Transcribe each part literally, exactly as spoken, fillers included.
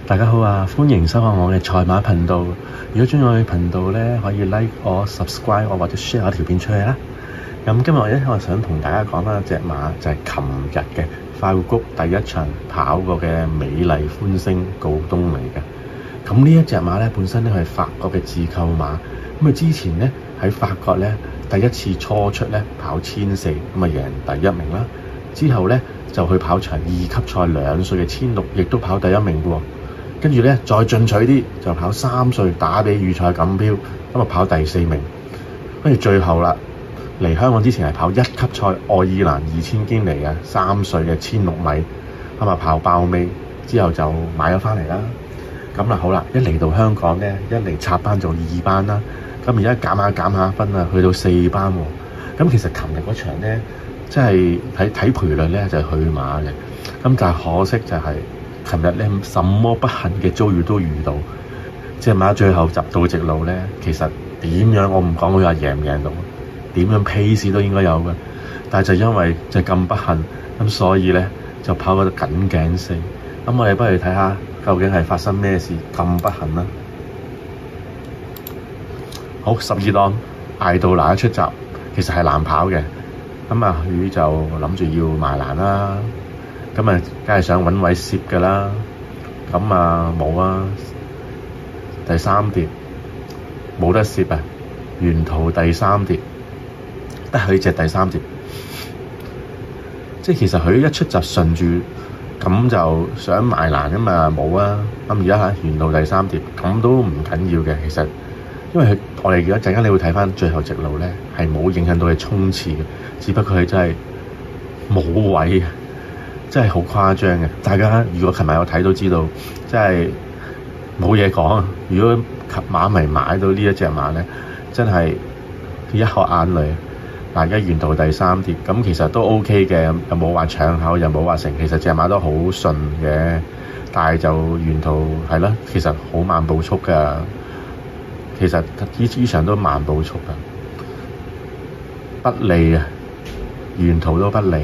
大家好啊，歡迎收看我嘅賽馬頻道。如果鍾意我嘅頻道咧，可以 like 我、subscribe 我或者 share 我條片出去啦。咁今日咧，我想同大家講翻一隻馬，就係琴日嘅快活谷第一場跑過嘅美麗歡聲告東尼嘅。咁呢一隻馬咧，本身咧係法國嘅自購馬。咁啊之前咧喺法國咧第一次初出咧跑千四，咁啊贏第一名啦。之後咧就去跑場二級賽兩歲嘅千六，亦都跑第一名嘅喎。跟住咧，再進取啲就跑三歲打比預賽錦標，咁啊跑第四名。跟住最後啦，嚟香港之前係跑一級賽愛爾蘭二千堅尼嘅三歲嘅千六米，咁啊跑爆尾，之後就買咗翻嚟啦。咁啊好啦，一嚟到香港咧，一嚟插班做二班啦。咁而家減下減下分啊，去到四班喎。咁其實琴日嗰場咧，即係睇睇賠率咧就係、是、去馬嘅。咁但係可惜就係、是。琴日咧，什麼不幸嘅遭遇都遇到，隻馬最後入到直路咧，其實點樣我唔講佢話贏唔贏到，點樣 pace 都應該有嘅，但係就因為就咁不幸，咁所以咧就跑嗰度緊頸四。咁我哋不如睇下究竟係發生咩事咁不幸啦。好，十二檔艾杜拿一出閘，其實係難跑嘅，咁啊佢就諗住要埋欄啦。咁啊，梗係想揾位攝㗎啦，咁啊冇啊，第三碟冇得攝啊，沿途第三碟，得佢隻第三碟，即係其實佢一出就順住，咁就想埋欄㗎嘛，冇啊，咁而家嚇沿途第三碟，咁都唔緊要嘅，其實，因為佢我哋而家陣間你會睇翻最後直路咧，係冇影響到佢衝刺嘅，只不過係真係冇位。真係好誇張嘅，大家如果琴日有睇都知道，真係冇嘢講。如果馬迷買到呢一隻馬咧，真係一殼眼淚。嗱，而家沿途第三碟，咁其實都 OK 嘅，又冇話搶口，又冇話成，其實隻馬都好順嘅，但係就沿途係咯，其實好慢步速㗎。其實呢呢場都慢步速㗎，不利啊，沿途都不利。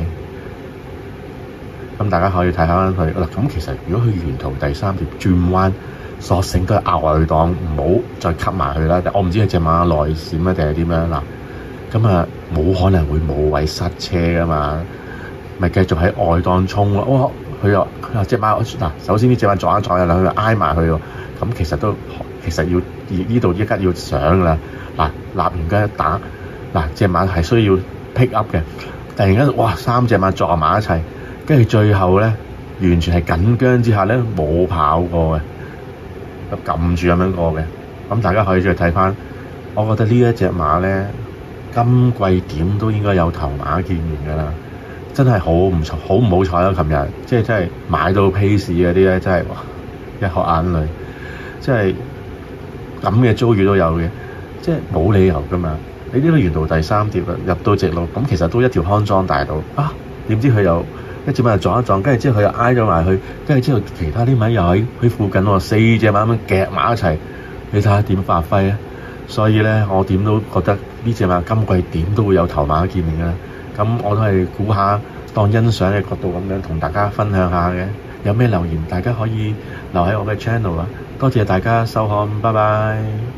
咁大家可以睇下翻佢嗱，咁其實如果佢沿途第三條轉彎，索性都係壓外檔，唔好再吸埋佢啦。我唔知係隻馬內閃啊定係點樣嗱，咁啊冇可能會冇位塞車噶嘛，咪繼續喺外檔衝咯。哇！佢又啊隻馬嗱，首先呢隻馬撞一撞又佢挨埋佢喎，咁其實都其實要呢度依家要上啦。嗱，立完跟一打嗱，隻馬係需要 pick up 嘅，突然間哇三隻馬撞埋一齊。跟住最後咧，完全係緊張之下咧，冇跑過嘅，咁撳住咁樣過嘅。咁大家可以再睇翻，我覺得呢一隻馬咧，今季點都應該有頭馬見面㗎啦。真係好唔錯，好唔好彩咯！琴日即係真係買到 pace 嗰啲咧，真係哇一殼眼淚，即係咁嘅遭遇都有嘅，即係冇理由㗎嘛。你呢個沿途第三碟啦，入到直路，咁其實都一條康莊大道啊，點知佢又〜一隻馬又撞一撞，跟住之後佢又挨咗埋去，跟住之後其他啲馬又喺佢附近喎，四隻馬咁樣夾埋一齊，你睇下點發揮啊！所以咧，我點都覺得呢隻馬今季點都會有頭馬見面㗎啦。咁我都係估下當欣賞嘅角度咁樣同大家分享下嘅。有咩留言大家可以留喺我嘅 channel 啊！多謝大家收看，拜拜。